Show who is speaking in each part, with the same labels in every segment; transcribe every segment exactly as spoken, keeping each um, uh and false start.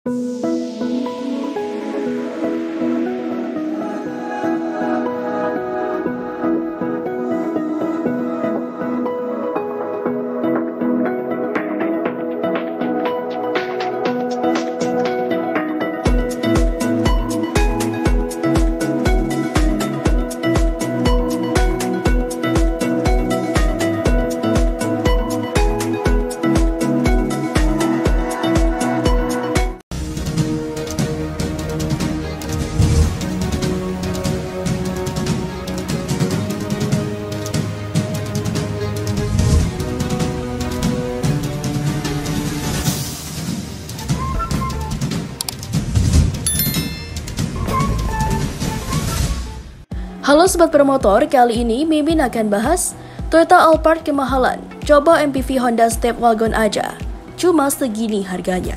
Speaker 1: Halo Sobat Promotor, kali ini Mimin akan bahas Toyota Alphard kemahalan, coba M P V Honda Step Wagon aja, cuma segini harganya.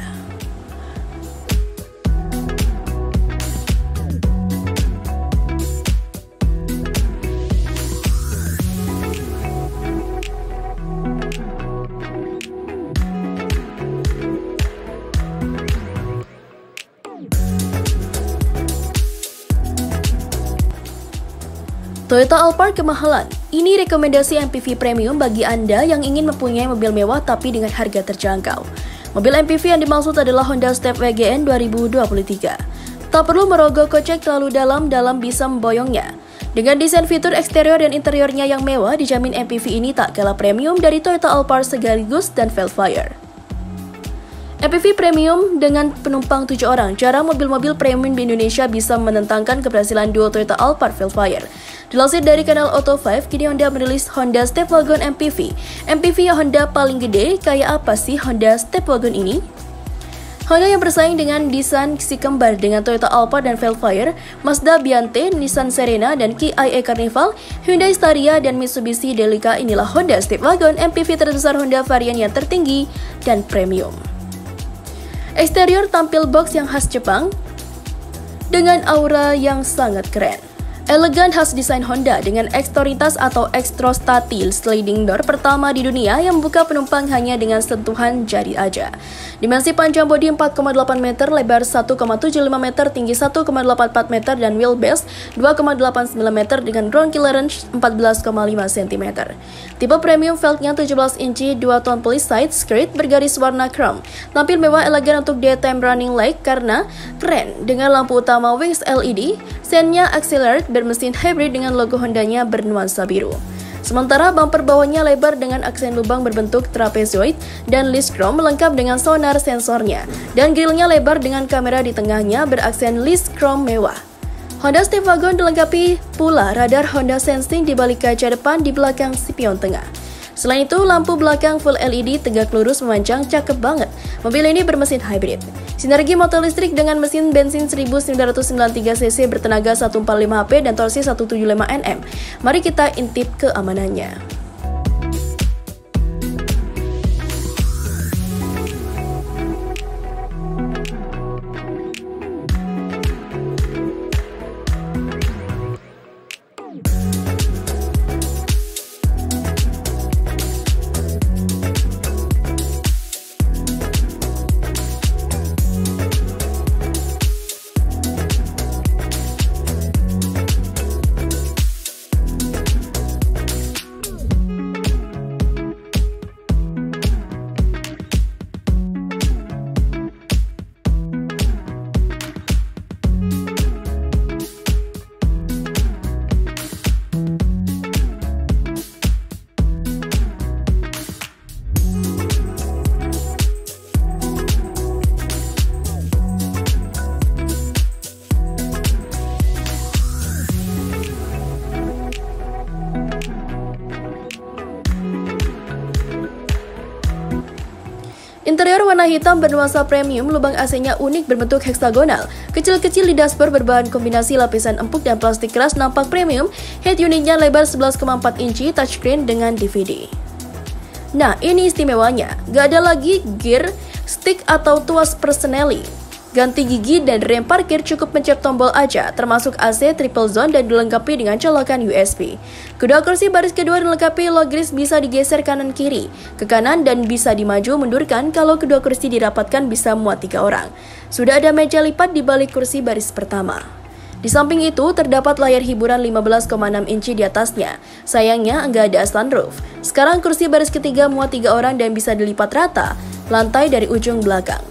Speaker 1: Toyota Alphard kemahalan. Ini rekomendasi M P V premium bagi Anda yang ingin mempunyai mobil mewah tapi dengan harga terjangkau. Mobil M P V yang dimaksud adalah Honda Step W G N dua ribu dua puluh tiga. Tak perlu merogoh kocek terlalu dalam dalam bisa memboyongnya. Dengan desain fitur eksterior dan interiornya yang mewah, dijamin M P V ini tak kalah premium dari Toyota Alphard sekaligus dan Velfire. M P V premium dengan penumpang tujuh orang. Jarang mobil-mobil premium di Indonesia bisa menentangkan keberhasilan duo Toyota Alphard Velfire. Dilansir dari kanal Auto lima, kini Honda merilis Honda Step Wagon M P V. M P V Honda paling gede, kayak apa sih Honda Step Wagon ini? Honda yang bersaing dengan desain si kembar dengan Toyota Alphard dan Velfire, Mazda Biante, Nissan Serena, dan Kia e Carnival, Hyundai Staria, dan Mitsubishi Delica. Inilah Honda Step Wagon, M P V terbesar Honda varian yang tertinggi dan premium. Eksterior tampil box yang khas Jepang dengan aura yang sangat keren. Elegan khas desain Honda dengan eksterioritas atau Extrostati sliding door pertama di dunia yang membuka penumpang hanya dengan sentuhan jari aja. Dimensi panjang bodi empat koma delapan meter, lebar satu koma tujuh lima meter, tinggi satu koma delapan empat meter, dan wheelbase dua koma delapan sembilan meter dengan ground clearance empat belas koma lima sentimeter. Tipe premium velgnya tujuh belas inci, dua tone polish side skirt bergaris warna chrome. Tampil mewah elegan untuk daytime running light karena keren dengan lampu utama wings L E D, sennya accelerate bermesin hybrid dengan logo Hondanya bernuansa biru. Sementara bumper bawahnya lebar dengan aksen lubang berbentuk trapezoid dan list chrome lengkap dengan sonar sensornya, dan grillnya lebar dengan kamera di tengahnya beraksen list chrome mewah. Honda Step Wagon dilengkapi pula radar Honda Sensing di balik kaca depan di belakang spion tengah. Selain itu, lampu belakang full L E D tegak lurus memanjang, cakep banget. Mobil ini bermesin hybrid. Sinergi motor listrik dengan mesin bensin seribu sembilan ratus sembilan puluh tiga cc bertenaga seratus empat puluh lima HP dan torsi seratus tujuh puluh lima newton meter. Mari kita intip keamanannya. Interior warna hitam bernuansa premium, lubang A C-nya unik berbentuk heksagonal. Kecil-kecil di dashboard berbahan kombinasi lapisan empuk dan plastik keras nampak premium. Head unitnya lebar sebelas koma empat inci, touchscreen dengan D V D. Nah, ini istimewanya. Gak ada lagi gear, stick atau tuas persnelling. Ganti gigi dan rem parkir cukup pencet tombol aja, termasuk A C triple zone dan dilengkapi dengan colokan U S B. Kedua kursi baris kedua dilengkapi logris bisa digeser kanan kiri, ke kanan dan bisa dimaju mundurkan kalau kedua kursi dirapatkan bisa muat tiga orang. Sudah ada meja lipat di balik kursi baris pertama. Di samping itu, terdapat layar hiburan lima belas koma enam inci di atasnya. Sayangnya, enggak ada sunroof. Sekarang kursi baris ketiga muat tiga orang dan bisa dilipat rata, lantai dari ujung belakang.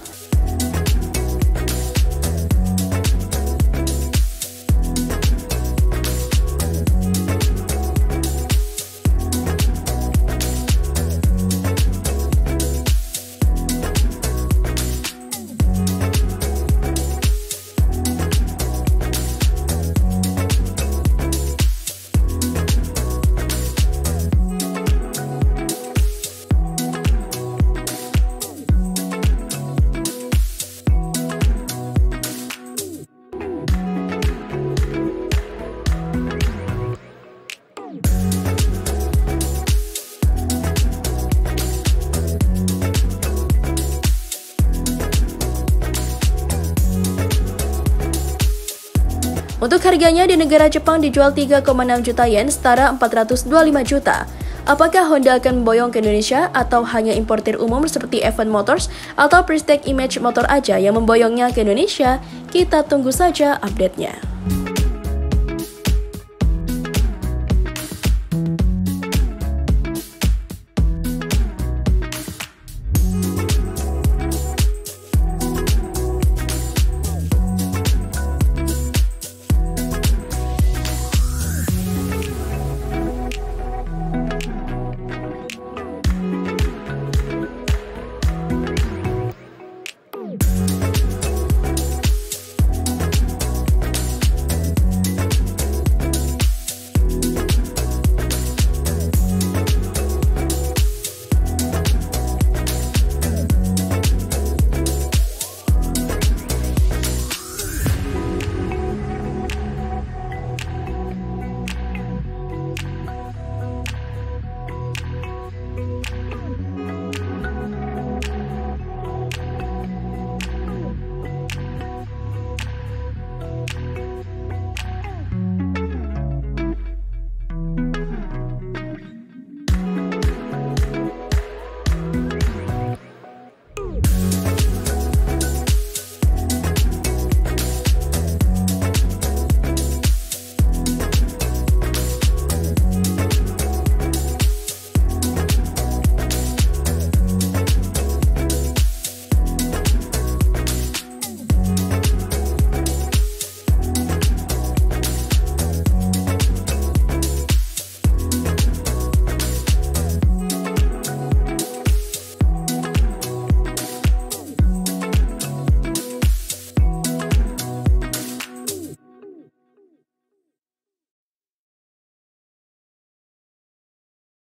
Speaker 1: Untuk harganya di negara Jepang dijual tiga koma enam juta yen, setara empat ratus dua puluh lima juta. Apakah Honda akan memboyong ke Indonesia atau hanya importir umum seperti Evan Motors atau Prestige Image Motor aja yang memboyongnya ke Indonesia? Kita tunggu saja update-nya.